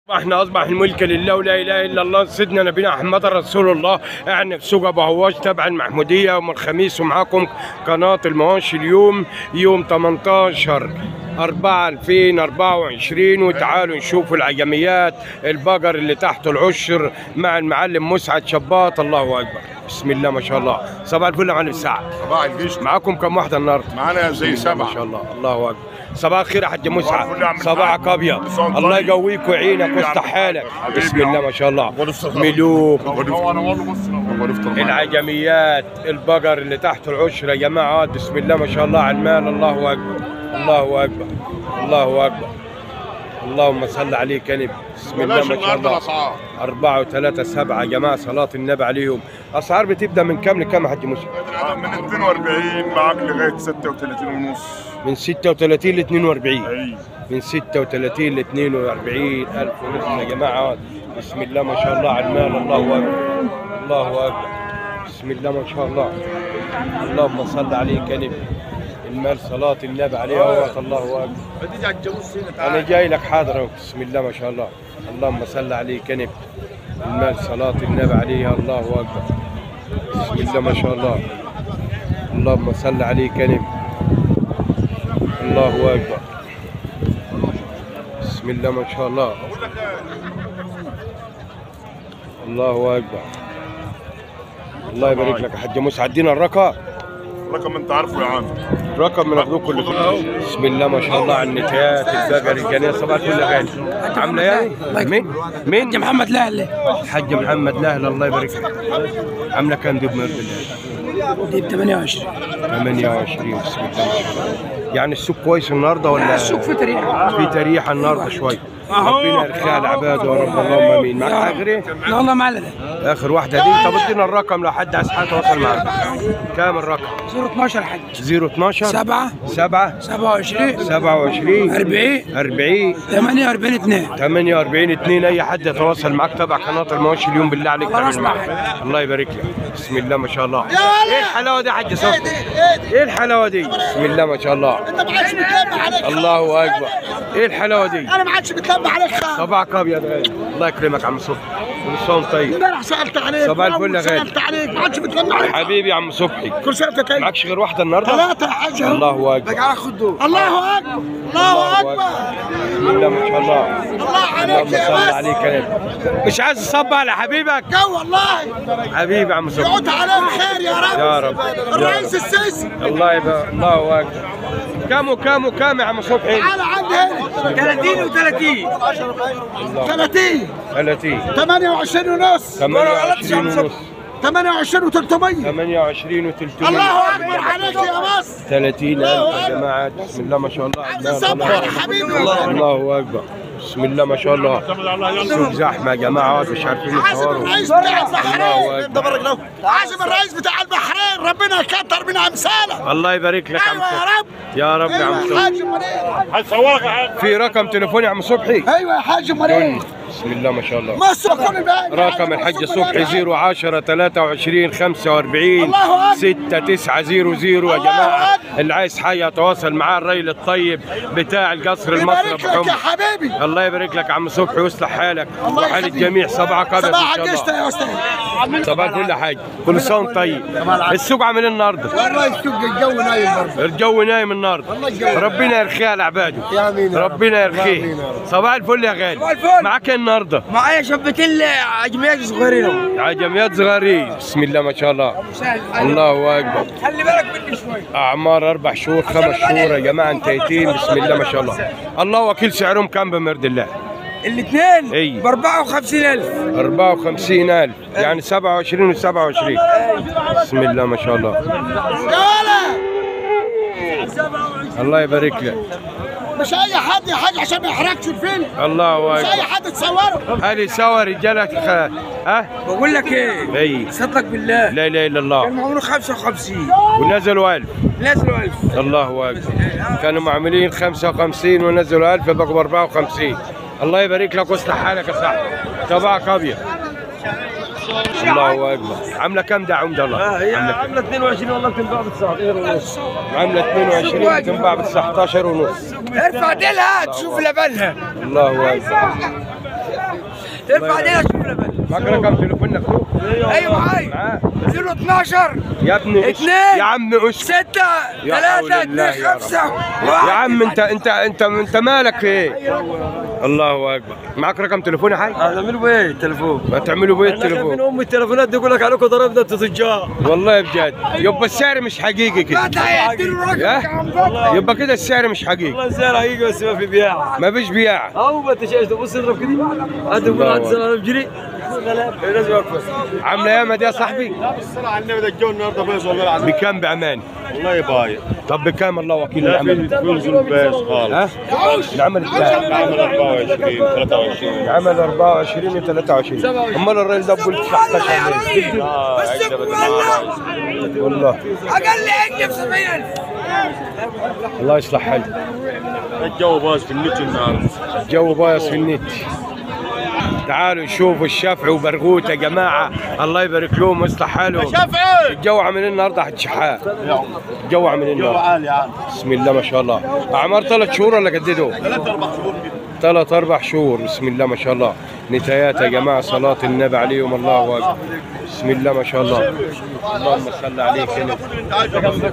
احنا اصبح الملك لله ولا اله الا الله، سيدنا نبينا محمد رسول الله. احنا في سوق ابو هواش تبع المحموديه يوم الخميس، ومعاكم قناه المواشي. اليوم يوم 18/4/2024، وتعالوا نشوفوا العجميات البقر اللي تحت العشر مع المعلم مسعد شباط. الله اكبر، بسم الله ما شاء الله. صباح الفل يا معلم سعد. صباح القشطة. معاكم كم واحده النهارده؟ معانا زي 7 ما شاء الله. الله اكبر. صباح الخير يا حاج مسعد. صباح صباحك ابيض، الله يقويك ويعينك ويفتح حالك. بسم الله ما شاء الله. ملوك العجميات البقر اللي تحت العشر يا جماعه، بسم الله ما شاء الله على المال. الله اكبر، الله اكبر، الله اكبر. اللهم صل عليك يا نبي. بسم الله ما شاء الله. 4 و3 7 يا جماعه، صلاه النبي عليهم. اسعار بتبدا من كام لكام يا حاج مسعد؟ من 42 معاك لغايه 36 ونص. من 36 ل 42. اي من 36 ل 42 ألف ونص يا جماعة. بسم الله ما شاء الله على المال. الله أكبر، الله أكبر. بسم الله ما شاء الله. اللهم صل عليك يا نبي. المال صلاة النبي عليه أهوت. الله أكبر. أنا جاي لك حاضر أهو. بسم الله ما شاء الله. اللهم صل عليك يا نبي. المال صلاة النبي عليه. الله أكبر. بسم الله ما شاء الله. اللهم صل عليك يا نبي. الله أكبر. بسم الله ما شاء الله. الله أكبر. الله يبارك لك يا حاج مسعد. ادينا الرقم. رقم انت عارفه يا عم. رقم بناخذوه كل فلوس. بسم الله ما شاء الله على النتايات البقر الجنيه. صباح الفل يا غالي. عامله ايه؟ مين؟ حاج محمد لهله. الحاج محمد لهله، الله يبارك لك. عامله كام دي بمرد الله؟ دي ب 28. 28. بسم الله ما شاء الله. يعني السوق كويس النهارده ولا؟ السوق في تريحه. في تريحه النهارده شويه. ربنا يرخيها العباد يا رب، اللهم امين. معك حاجه غير؟ لا والله ما على اخر واحده دي. طب ادينا الرقم لو حد عايز يتواصل معاك. كام الرقم؟ 012 حاج. 012 7 7 27 27 40 40 48 2. 48 2. اي حد يتواصل معاك تبع قناه المواشي اليوم بالله عليك. خلاص الله يبارك لك. بسم الله ما شاء الله. ايه الحلاوه دي يا حاج صبري؟ ايه الحلاوه دي؟ بسم الله ما شاء الله. انت ما عادش بتلمع عليك. الله اكبر. ايه الحلاوه دي؟ انا ما عادش بتلمع عليك خالص. صباحك ابيض غالي. الله يكرمك يا عم صبحي. كل سنه وانت طيب. امبارح سالت عليك. صباح الفل يا غالي. سالت عليك ما عادش بتلمع عليك. حبيبي يا عم صبحي. كل سنه وانت طيب. معكش غير واحده النهارده؟ 3 يا حاج. الله اكبر. تعال خد دول. الله اكبر، الله اكبر. بسم الله ما شاء الله. الله عليك يا اللهم صل بس. عليك يا نبي. مش عايز تصب على حبيبك؟ جو والله. حبيبي يا عم صبحي. يعود عليهم خير يا رب. يا رب. الرئيس السيسي. الله يبارك. الله اكبر. كم وكم وكم يا عم صبحي؟ تعال عندي هنا. 30 و30. 30 30 28 ونص. 28 ونص. 28 و300. 28 و300. الله اكبر عليك يا مصر. 30,000 يا جماعه. بسم الله ما شاء الله. صبح على حبيبي. الله اكبر. بسم الله ما شاء الله. سوق زحمه يا جماعه، مش عارفين عازم يصوروا. الرئيس بتاع البحرين. الله اكبر. عازم الرئيس بتاع البحرين، ربنا يكتر من امثاله. الله يبارك لك يا عم ايوه يا صبحي. رب. يا رب يا عم ايوه يا صبحي. حاج مريم. هتصورك يا حاج. في رقم تليفون يا عم صبحي؟ ايوه يا حاج مريم. بسم الله ما شاء الله. مصر كل الباقي. رقم الحاج صبحي 010 23 45 الله أكبر. 6900 يا جماعه. اللي عايز حاجه يتواصل معاه. الريل الطيب بتاع القصر المصري يبارك ابو لك يا حمص. حبيبي. الله يبارك لك يا عم صبحي ويصلح حالك الله وحال يخليك. الجميع. صباحك ابيض ان صباح شاء القشطه الله. يا استاذ. صباح كل حاجه. كل سنه وانت طيب. السوق عامل ايه النهارده؟ والله السوق الجو نايم برضه. الجو نايم النهارده. ربنا يرخيها لعباده. يا امين. ربنا يرخيه. صباح الفل يا غالي. صباح الفل. معاك ايه النهارده؟ معايا شبتين عجميات صغيرين. عجميات صغارين. بسم الله ما شاء الله. الله اكبر. خلي بالك مني شوي. اعمار 4 شهور 5 شهور يا جماعه انتهيتين. بسم الله ما شاء الله. الله وكيل. سعرهم كام بمرد الله؟ الاثنين إيه. ب 54,000. 54,000 يعني 27 و27. بسم الله ما شاء الله. الله يبارك لك. مش اي حد يا حاج عشان ما يحرقش الفيلم. الله مش اي اكبر. حد تصوره. هل سوا رجالك ها؟ بقول لك ايه؟ اي صدق بالله. لا اله الا الله. كانوا معمولين 55 ونزلوا 1000. نزلوا 1000. الله اكبر. كانوا معمولين 55 ونزلوا 1000 بقوا 54. الله يبارك لك ويصلح حالك يا صاحبي. صباحك ابيض. الله اكبر. عامله كام ده عمده الله؟ هي عامله 22 والله بتنباع ب 19 ونص. عامله 22 بتنباع ب 19 ونص. ارفع ديلها تشوف لبنها. الله اكبر. ارفع ايدينا شوف لبن. معاك رقم تليفون مكتوب؟ ايوه معايا. 012 يا ابني 2 يا عم اسكت 6 يا حول 3 الله 2 يا رب. 5 يا عم انت مالك في ايه؟ الله اكبر. معاك رقم تليفون يا حاج؟ هتعملوا ايه التليفون؟ ما تعملوا بيه احنا خايفين التليفون؟ ام التليفونات دي يقول لك عليكم ضربنا انتوا تجار. والله بجد يبقى السعر مش حقيقي كده. يا يبقى كده السعر مش حقيقي. والله السعر هيجي بس ما في بيع. ما فيش بياع. اهو ما انت شايف بص اضرب كده. انت تقول الله عند 7000 جنيه لازم يوقف. عامله ياما دي يا صاحبي؟ الصلاة على النبي ده الجو النهارده بايظ والله العظيم. بكام بامان؟ والله بايظ. طب بكام الله وكيل لا العمل؟ بينزل بايظ خالص. ها؟ العمل بكام؟ عامل 24 23. العمل 24 و 23. امال الراجل ده بقول 19 ليه؟ والله اقل عندي ب 70000. الله يصلح حالك. الجو بايظ في النت النهارده. الجو بايظ في النت. تعالوا شوفوا الشافعي وبرغوت يا جماعه، الله يبارك لهم ويصلح حالهم. شافعي الجو عامل ايه النهارده حاج شحات؟ الجو عامل ايه الجو النهارده؟ عالي عالي. بسم الله ما شاء الله. اعمار 3 شهور ولا جددوا؟ 3 4 شهور كده. 3 4 شهور. بسم الله ما شاء الله. نتايات يا جماعه، صلاه النبي عليهم الله اكبر. بسم الله ما شاء الله. اللهم صل عليك يا نبي.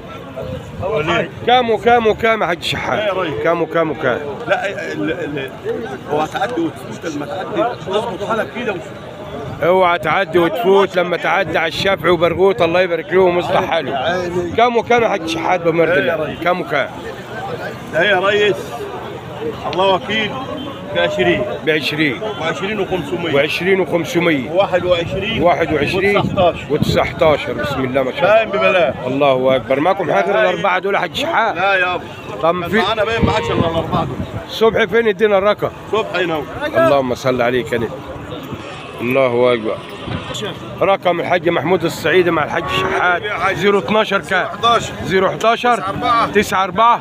كام وكام وكام يا حاج شحات؟ كام وكام وكام؟ لا هو تعدي وتفوت لما تعدي تظبط حالك كده. اوعى تعدي وتفوت لما تعدي على الشافعي وبرغوت، الله يبارك لهم ويصلح حالهم. كام وكام يا حاج شحات بمرد الله؟ كام وكام؟ لا يا ريس الله وكيل ب 20 ب 20 و20 و500 و20 و500 21 و19 و19. بسم الله ما شاء الله. فاهم ببلاش. الله اكبر. معكم حاضر الاربعه دول يا حاج شحات؟ لا يابا. طب في معانا باين ما عادش الا الاربعه دول. الصبح فين ادينا الرقم؟ صبح ينور. اللهم صل عليك يا نبي. الله اكبر. رقم الحاج محمود الصعيدي مع الحاج شحات 012 كام؟ 011 94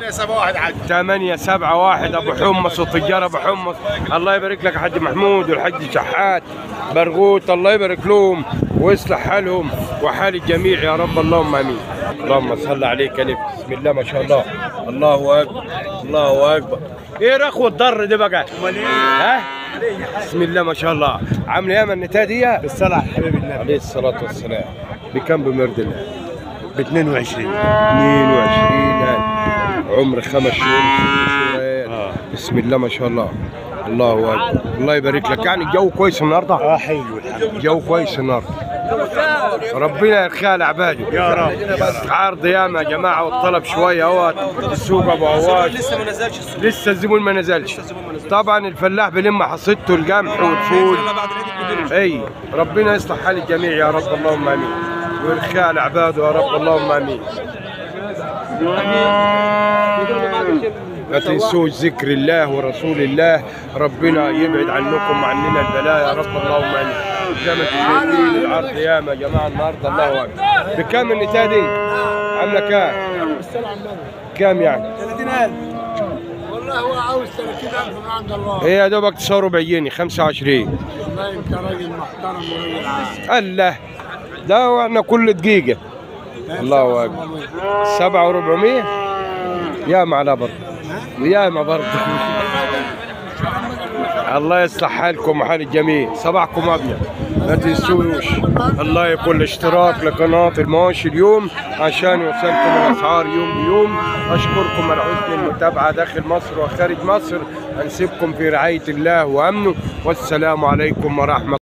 871 ابو حمص وتجار ابو حمص. الله يبارك لك يا حاج محمود والحاج شحات برغوت، الله يبارك لهم ويصلح حالهم وحال الجميع يا رب، اللهم امين. اللهم صل عليك يا نبي. بسم الله ما شاء الله. الله اكبر الله اكبر. ايه رخوة الضر دي بقى؟ ها؟ بسم الله ما شاء الله. عامله ايه من النتايه دي؟ بالصلاة على حبيب النبي. عليه الصلاة والسلام. بكم بمرد الله؟ ب 22. 22 عمر 5 شهور 6 شهور. بسم الله ما شاء الله. الله اكبر. الله يبارك لك. يعني الجو كويس النهارده؟ حلو الحمد لله. الجو كويس النهارده. ربنا يرخيها لعباده يا رب. عرض ياما يا جماعه والطلب شويه اهوت. السوق ابو عواش لسه ما نزلش السوق. لسه الزبون ما نزلش. طبعا الفلاح بيلم حصيدته القمح والفول. بعد العيد كله. اي ربنا يصلح حال الجميع يا رب، اللهم امين. ويرخيها لعباده يا رب، اللهم امين. ما تنسوش ذكر الله ورسول الله، ربنا يبعد عنكم وعننا البلاء يا رب، اللهم امين. زي ما انتم شايفين العرض ياما يا جماعه النهارده، الله اكبر. بكام النتايه دي؟ عامله كام؟ كام يعني؟ 30000 والله هو عاوز 30000 من عند الله. هي يا دوبك تصوروا بعيني 25. والله انت راجل محترم وراجل عاقل. الله ده واحنا كل دقيقه. الله اكبر. 7400 يا معنا برضه يا ما برضه. الله يصلح حالكم وحال الجميع. صباحكم ابيض. ما تنسوش الله يكون الاشتراك لقناه المواشي اليوم عشان يوصلكم الاسعار يوم بيوم. اشكركم على حسن المتابعه داخل مصر وخارج مصر. هنسيبكم في رعايه الله وامنه، والسلام عليكم ورحمه الله.